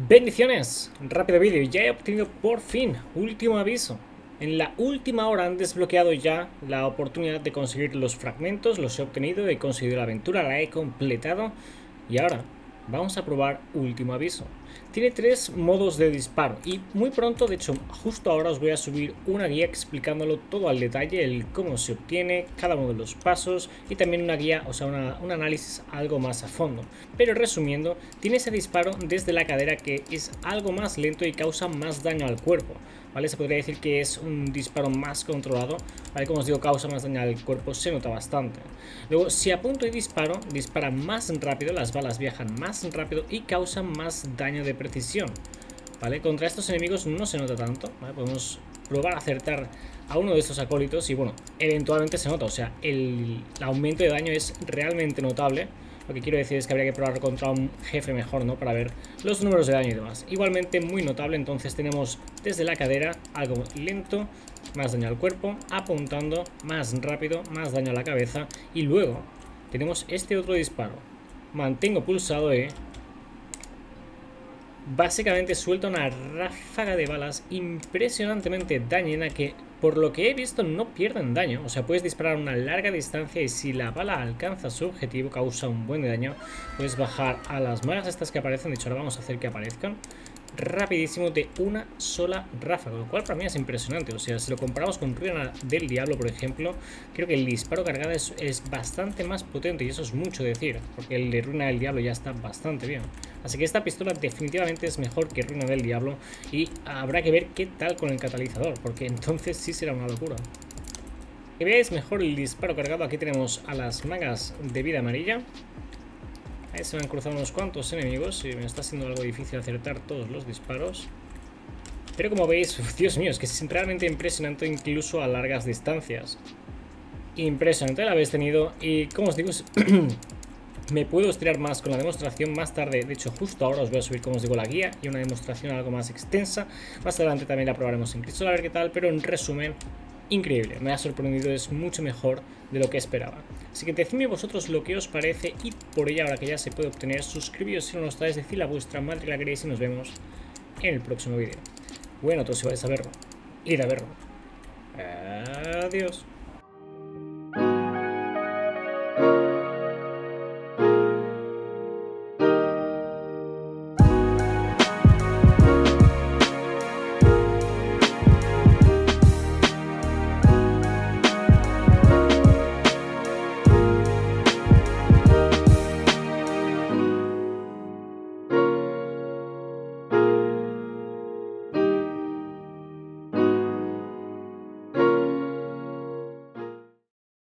Bendiciones, rápido vídeo, ya he obtenido por fin último aviso. En la última hora han desbloqueado ya la oportunidad de conseguir los fragmentos, los he obtenido, he conseguido la aventura, la he completado y ahora vamos a probar último aviso. Tiene tres modos de disparo y muy pronto, de hecho justo ahora os voy a subir una guía explicándolo todo al detalle, el cómo se obtiene, cada uno de los pasos y también una guía, o sea un análisis algo más a fondo. Pero resumiendo, tiene ese disparo desde la cadera que es algo más lento y causa más daño al cuerpo. ¿Vale? Se podría decir que es un disparo más controlado, ¿vale? Como os digo, causa más daño al cuerpo, se nota bastante. Luego, si apunto y disparo, dispara más rápido, las balas viajan más rápido y causan más daño de precisión, ¿vale? Contra estos enemigos no se nota tanto, ¿vale? Podemos probar a acertar a uno de estos acólitos y bueno, eventualmente se nota, o sea, el aumento de daño es realmente notable. Lo que quiero decir es que habría que probar contra un jefe mejor, ¿no? Para ver los números de daño y demás. Igualmente muy notable, entonces tenemos desde la cadera algo lento, más daño al cuerpo, apuntando, más rápido, más daño a la cabeza. Y luego tenemos este otro disparo. Mantengo pulsado E. Básicamente suelta una ráfaga de balas impresionantemente dañina que, por lo que he visto, no pierden daño. O sea, puedes disparar a una larga distancia y si la bala alcanza su objetivo, causa un buen daño. Puedes bajar a las magas estas que aparecen, de hecho ahora vamos a hacer que aparezcan rapidísimo de una sola ráfaga, lo cual para mí es impresionante. O sea, si lo comparamos con Ruina del Diablo, por ejemplo, creo que el disparo cargado es bastante más potente y eso es mucho decir, porque el de Ruina del Diablo ya está bastante bien. Así que esta pistola definitivamente es mejor que Ruina del Diablo y habrá que ver qué tal con el catalizador, porque entonces sí será una locura. Que veáis mejor el disparo cargado, aquí tenemos a las magas de vida amarilla. Ahí se me han cruzado unos cuantos enemigos y me está siendo algo difícil acertar todos los disparos. Pero como veis, Dios mío, es que es realmente impresionante incluso a largas distancias. Impresionante la habéis tenido y como os digo, me puedo estirar más con la demostración más tarde. De hecho, justo ahora os voy a subir, como os digo, la guía y una demostración algo más extensa. Más adelante también la probaremos en Crisol a ver qué tal, pero en resumen, increíble, me ha sorprendido, es mucho mejor de lo que esperaba. Así que decidme vosotros lo que os parece y por ello, ahora que ya se puede obtener, suscribíos si no lo estáis, decid la vuestra, madre la queréis y nos vemos en el próximo vídeo. Bueno, todos si vais a verlo, id a verlo. Adiós.